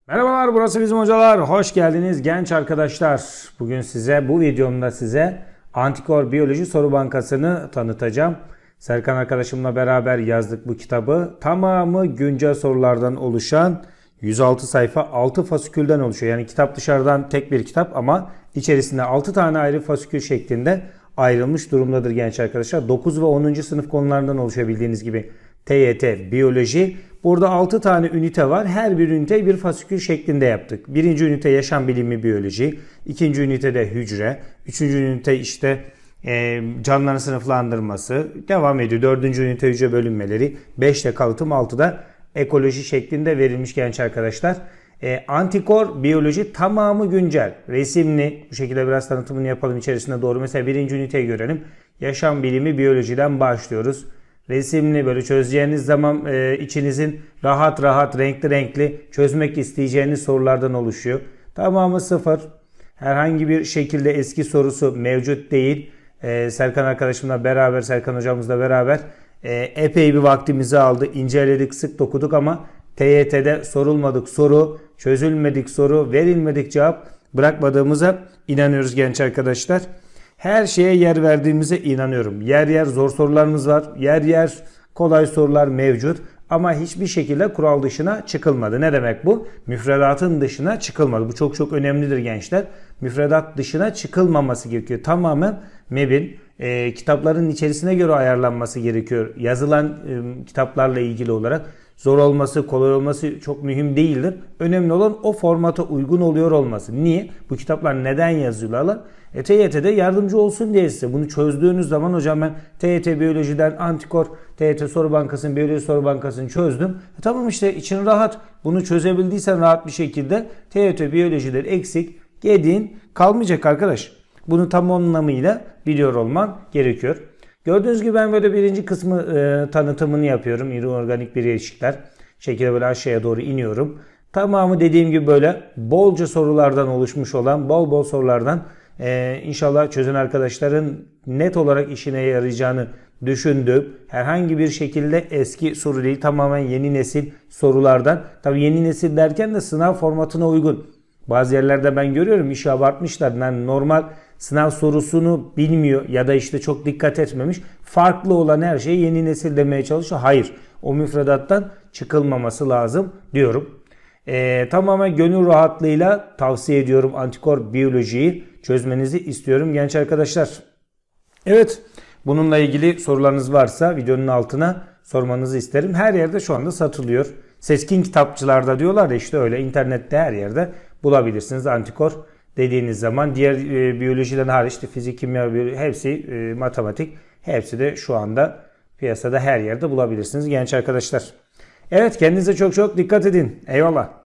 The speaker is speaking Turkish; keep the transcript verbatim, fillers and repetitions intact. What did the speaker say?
Merhabalar, burası bizim hocalar. Hoş geldiniz genç arkadaşlar. Bugün size bu videomda size Antikor Biyoloji Soru Bankası'nı tanıtacağım. Serkan arkadaşımla beraber yazdık bu kitabı. Tamamı güncel sorulardan oluşan yüz altı sayfa altı fasikülden oluşuyor. Yani kitap dışarıdan tek bir kitap ama içerisinde altı tane ayrı fasikül şeklinde ayrılmış durumdadır genç arkadaşlar. dokuz ve onuncu sınıf konularından oluşuyor bildiğiniz gibi. T Y T Biyoloji. Burada altı tane ünite var. Her bir üniteyi bir fasikül şeklinde yaptık. Birinci ünite yaşam bilimi biyoloji. İkinci ünitede hücre. Üçüncü ünite işte e, canlıların sınıflandırması. Devam ediyor. Dördüncü ünite hücre bölünmeleri. Beşte kalıtım, altıda ekoloji şeklinde verilmiş genç arkadaşlar. E, Antikor Biyoloji tamamı güncel. Resimli. Bu şekilde biraz tanıtımını yapalım içerisinde doğru. Mesela birinci üniteyi görelim. Yaşam bilimi biyolojiden başlıyoruz. Resimli, böyle çözeceğiniz zaman e, içinizin rahat rahat, renkli renkli çözmek isteyeceğiniz sorulardan oluşuyor. Tamamı sıfır. Herhangi bir şekilde eski sorusu mevcut değil. E, Serkan arkadaşımla beraber, Serkan hocamızla beraber e, epey bir vaktimizi aldı. İnceledik, sık dokuduk ama T Y T'de sorulmadık soru, çözülmedik soru, verilmedik cevap bırakmadığımıza inanıyoruz genç arkadaşlar. Her şeye yer verdiğimize inanıyorum. Yer yer zor sorularımız var. Yer yer kolay sorular mevcut. Ama hiçbir şekilde kural dışına çıkılmadı. Ne demek bu? Müfredatın dışına çıkılmadı. Bu çok çok önemlidir gençler. Müfredat dışına çıkılmaması gerekiyor. Tamamen M E B'in e, kitapların içerisine göre ayarlanması gerekiyor. Yazılan e, kitaplarla ilgili olarak zor olması, kolay olması çok mühim değildir. Önemli olan o formata uygun oluyor olması. Niye? Bu kitaplar neden yazıyorlar? E, T Y T'de yardımcı olsun diye size. Bunu çözdüğünüz zaman hocam ben T Y T Biyoloji'den Antikor T Y T Soru Bankası'nın Biyoloji Soru Bankası'nı çözdüm. E, tamam işte için rahat. Bunu çözebildiysen rahat bir şekilde T Y T Biyoloji'den eksik, gediğin kalmayacak arkadaş. Bunu tam anlamıyla biliyor olman gerekiyor. Gördüğünüz gibi ben böyle birinci kısmı e, tanıtımını yapıyorum. İri organik bileşikler. Şekilde böyle aşağıya doğru iniyorum. Tamamı dediğim gibi böyle bolca sorulardan oluşmuş olan, bol bol sorulardan e, inşallah çözen arkadaşların net olarak işine yarayacağını düşündüğüm, herhangi bir şekilde eski soru değil, tamamen yeni nesil sorulardan. Tabii yeni nesil derken de sınav formatına uygun. Bazı yerlerde ben görüyorum işi abartmışlar. Yani normal sınav sorusunu bilmiyor ya da işte çok dikkat etmemiş. Farklı olan her şeyi yeni nesil demeye çalışıyor. Hayır. O müfredattan çıkılmaması lazım diyorum. Ee, tamamen gönül rahatlığıyla tavsiye ediyorum Antikor Biyolojiyi çözmenizi istiyorum genç arkadaşlar. Evet. Bununla ilgili sorularınız varsa videonun altına sormanızı isterim. Her yerde şu anda satılıyor. Seskin kitapçılarda diyorlar ya, işte öyle internette her yerde bulabilirsiniz Antikor dediğiniz zaman. Diğer e, biyolojiden hariç işte fizik, kimya, biyoloji, hepsi e, matematik, hepsi de şu anda piyasada her yerde bulabilirsiniz genç arkadaşlar. Evet, kendinize çok çok dikkat edin. Eyvallah.